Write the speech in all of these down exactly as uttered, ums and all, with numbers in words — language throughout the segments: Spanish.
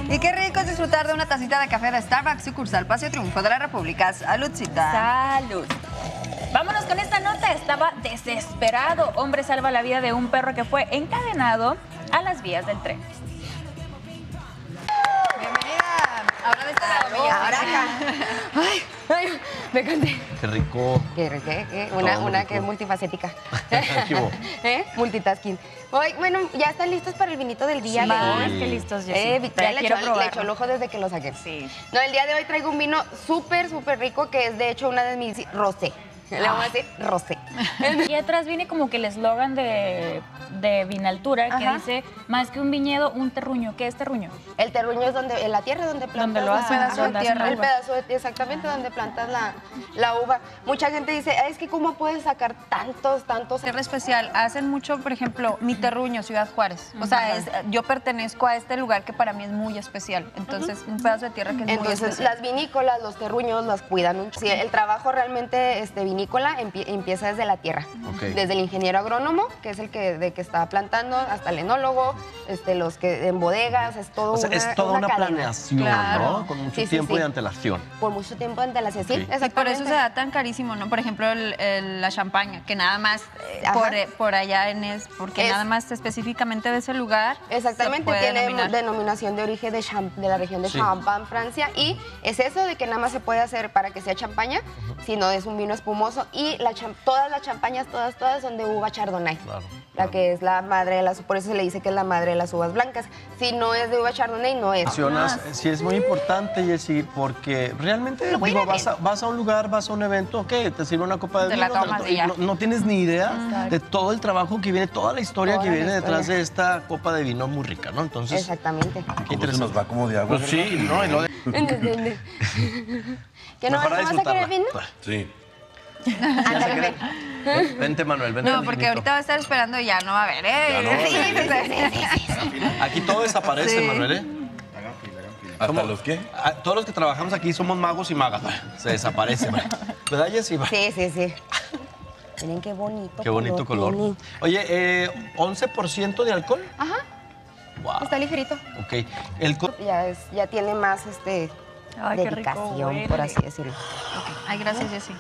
Y qué rico es disfrutar de una tacita de café de Starbucks, sucursal Paseo Triunfo de la República. Saludcita. Salud. Vámonos con esta nota. Estaba desesperado. Hombre salva la vida de un perro que fue encadenado a las vías del tren. Bienvenida. Ahora de este lado, Milla. Ahora acá. Ay, ay, me conté. Qué rico. Qué rico, ¿eh? Una, Todo una rico. que es multifacética. ¿Qué hubo? ¿Eh? Multitasking. Hoy, bueno, ya están listos para el vinito del día. Sí, de más hoy. que listos, Jessy. Eh, Ya ya le quiero echó, le probarlo. echó el ojo desde que lo saqué. Sí. No, el día de hoy traigo un vino súper, súper rico que es de hecho una de mis rosé. Le vamos a decir rosé. Y atrás viene como que el eslogan de, de Vinaltura que Ajá. dice, más que un viñedo, un terruño. ¿Qué es terruño? El terruño es donde, en la tierra donde plantas Donde lo la- hacen, ajá, donde hacen la el uva. pedazo de- exactamente donde plantas la, la uva. Mucha gente dice, "Ay, es que cómo puedes sacar tantos, tantos. Tierra especial, hacen mucho, por ejemplo, mi terruño, Ciudad Juárez. O sea, es- yo pertenezco a este lugar que para mí es muy especial. Entonces, un pedazo de tierra que es muy Entonces, especial. las vinícolas, los terruños, las cuidan un ch- sí, el trabajo realmente este, vinícola empie- empieza desde la tierra. Ok. Desde el ingeniero agrónomo, que es el que, de que está plantando, hasta el enólogo, este, los que en bodegas, es todo O sea, una, es toda una, cadena. planeación, Claro. ¿no? Con mucho Sí, sí, tiempo sí. de antelación. Por mucho tiempo de antelación, sí, Ok. exactamente. Y por eso se da tan carísimo, ¿no? Por ejemplo, el- el- la champaña, que nada más eh, Ajá. por, eh, por allá en es, porque Es- nada más específicamente de ese lugar. Exactamente, se puede tiene denominar. denominación de origen de, Cham- de la región de Sí. Champagne, Francia, y es eso de que nada más se puede hacer para que sea champaña, si no es un vino espumoso, y la cham- todas las champañas, todas, todas son de uva chardonnay, Claro, la claro. que es la madre de las, por eso se le dice que es la madre de las uvas blancas. Si no es de uva chardonnay, no es. Mencionas, sí es muy importante, Jessy, porque realmente Lo voy a digo, ir vas, a, vas a un lugar, vas a un evento, ok, te sirve una copa de Te vino, la tomas to- y ya. no, no tienes ni idea de todo el trabajo que viene, toda la historia Toda que la viene detrás historia. de esta copa de vino muy rica, ¿no? Entonces, Exactamente. qué Como se interesante. nos va como de agua. Pues sí, ¿no? Y lo de- ¿Entiendes? ¿Que no, Mejor a no vas a querer vino? disfrutarla. Sí. Ándale, ven. Ven- Vente, Manuel, vente. No, al porque vinito. ahorita va a estar esperando y ya no va a haber, ¿eh? Ya no va a haber. Sí, sí, sí, sí, sí. Aquí todo desaparece, Sí. Manuel, ¿eh? Hagan fila, hagan fila. ¿Hasta Somos- los qué? Ah, todos los que trabajamos aquí somos magos y magas. Se desaparece, ¿verdad? ¿Verdad, Jessy? Sí, sí, sí. Miren qué bonito Qué bonito color. tiene. Oye, eh, once por ciento de alcohol. Ajá, Wow. está ligerito. Ok. El co- Ya, es, ya tiene más este, Ay, qué rico dedicación, huele. por así decirlo. Ay, gracias, Jessy.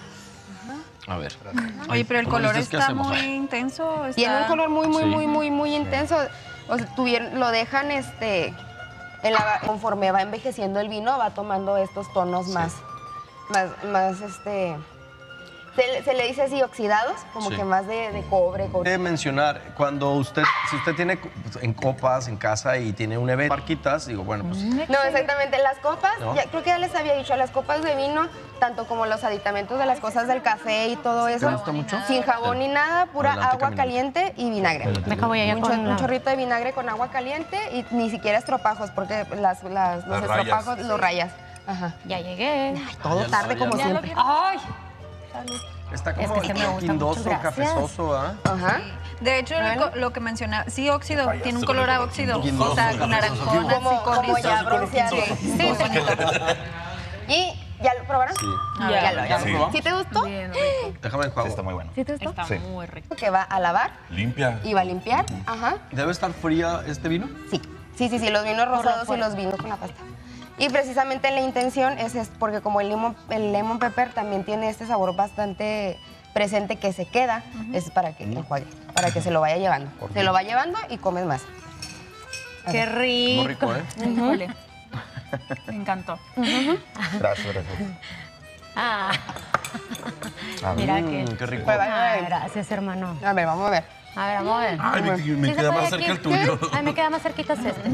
A ver. Oye, pero el ¿cómo color dices que está hacemos? muy intenso. Está... Tiene un color muy, muy, Sí. muy, muy, muy intenso. O sea, tuvieron, lo dejan este, en la- conforme va envejeciendo el vino, va tomando estos tonos más, más, más, este, se, le- se le dice así oxidados, como Sí. que más de, de cobre. cobre. Debe mencionar, cuando usted, si usted tiene pues, en copas en casa y tiene un evento, marquitas, digo, bueno, pues No, exactamente. Las copas, ¿No? ya, creo que ya les había dicho, las copas de vino, tanto como los aditamentos de las cosas del café y todo eso. gusta mucho? Sin jabón ni nada, pura Adelante, agua caminando. caliente y vinagre. Deja, voy allá un, con cho- un la- chorrito de vinagre con agua caliente y ni siquiera estropajos, porque las, las- los Las rayas. estropajos los rayas. Ajá. Ya llegué. Todo ya lo tarde sabía. como Ya lo siempre. vi. Ay. está Es como que se me gusta quindoso, mucho, gracias. cafezoso, ¿ah? Ajá. De hecho, lo, Bueno. co- lo que mencionaba, sí, óxido, Ay, tiene un se color me a quedó óxido. quindoso, O sea, con cafezoso. naranjón, así Como, con como ya rizos. bronceado. Sí, Sí, muy bonito. ¿Y ya lo probaron? Sí. Ya, Ya, lo, ¿Ya ya lo lo- probamos? ¿Sí te gustó? Bien rico. Déjame enjuago. Sí, está muy bueno. ¿Sí te gustó? Está Sí. muy rico. Que va a lavar Limpia. y va a limpiar. Ajá. ¿Debe estar fría este vino? Sí, sí, sí, sí, los vinos rosados y fuera. los vinos con la pasta. Y precisamente la intención es, es porque como el lemon, el lemon pepper también tiene este sabor bastante presente que se queda, es para que enjuague, para que se lo vaya llevando. Se lo va llevando y comes más. Qué rico. Muy rico, ¿eh? Híjole. Me encantó. Gracias, gracias. Ah, A ver. mira Mm, que. qué rico. Prueba. Ah, gracias, hermano. A ver, vamos a ver. A ver, vamos a ver. Ay, me, me ¿Sí se queda puede más cerca aquí? el tuyo. Ay, me queda más cerquita este.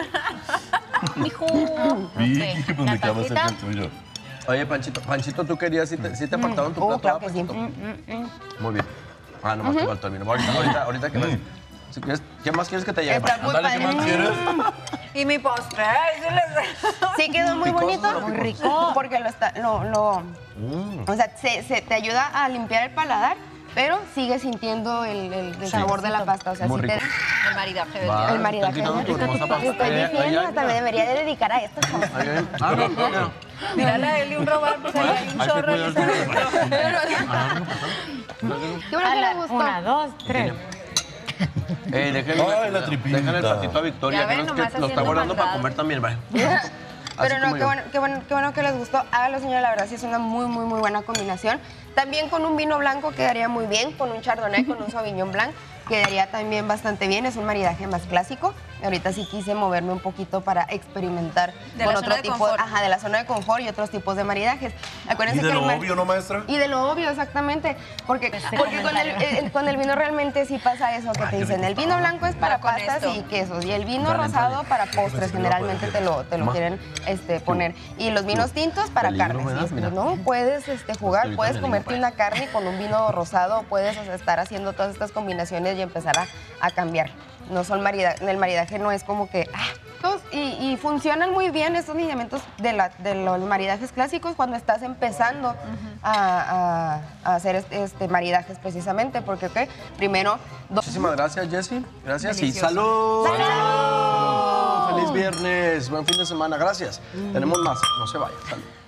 Mijo. Vi, Ok, pues la me queda más cerca tacita. el tuyo. Oye, Panchito, Panchito, ¿tú querías, si te, si te apartaron tu Oh, plato? claro ah, que sí. Panchito? Muy bien. Ah, nomás te faltó el vino. Ahorita, ahorita, ahorita que ves. Si quieres, ¿qué más quieres que te lleve? Está muy Ándale, ¿qué padre. más quieres? Y mi postre, ay, sí les- Sí quedó muy Picoso, bonito, ¿no? muy Picoso. rico, porque lo está, lo, lo- Mm. o sea, se, se te ayuda a limpiar el paladar, pero sigues sintiendo el, el- el sabor de la pasta, o sea, Muy sí te, rico. El maridaje del Va. día. el maridaje. Estás quitando tu hermosa pasta. Te estoy Ahí, ahí, diciendo, ahí, hasta me mira. debería de dedicar a esto. chavo. Ahí, ahí. Ah, no, no, no. Mírale a él y un robar, pues ahí hay un Hay que chorro. cuidar y se- Qué bueno que A le la- gustó. Una, dos, tres. Eh, déjenle, Ay, la tripita. déjenle el platito a Victoria, Ya que, ven, no es nomás que lo está haciendo guardando para maldad. comer también, vaya. Pero Así no, como qué yo. bueno, qué, bueno, qué bueno que les gustó. Hágalo, señora, la verdad sí es una muy, muy, muy buena combinación. También con un vino blanco quedaría muy bien, con un chardonnay, con un sauvignon blanc, quedaría también bastante bien. Es un maridaje más clásico. Ahorita sí quise moverme un poquito para experimentar De con la otro zona de tipo, confort. ajá, de la zona de confort y otros tipos de maridajes. Y Acuérdense de que lo el mar- obvio, ¿no, maestra? Y de lo obvio, exactamente. Porque, porque con, el, el- con el vino realmente sí pasa eso que te dicen. El vino blanco es para Con pastas esto. y quesos. Y el vino Dale, rosado dale. para postres. Generalmente te lo, te lo Ma. quieren este, poner. Y los vinos tintos para Peligro, carnes. ¿verdad? Y es que Mira. no puedes este, jugar, Estoy puedes con el comerte lengua. una carne con un vino rosado. Puedes o sea, estar haciendo todas estas combinaciones y empezar a, a cambiar. No son marida, el maridaje no es como que... ah, todos- y, y funcionan muy bien estos lineamientos de, la, de los maridajes clásicos cuando estás empezando a, a- a hacer este, este maridajes precisamente, porque ¿qué? Primero... do- Muchísimas gracias, Jessy. Gracias Delicioso. y salud. ¡Salud! Feliz viernes, buen fin de semana. Gracias. Tenemos más. No se vaya. Salud.